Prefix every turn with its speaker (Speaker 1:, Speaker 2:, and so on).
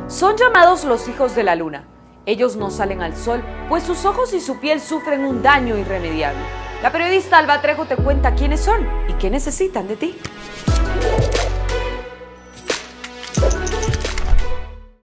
Speaker 1: Son llamados los hijos de la luna. Ellos no salen al sol, pues sus ojos y su piel sufren un daño irremediable. La periodista Alba Trejo te cuenta quiénes son y qué necesitan de ti.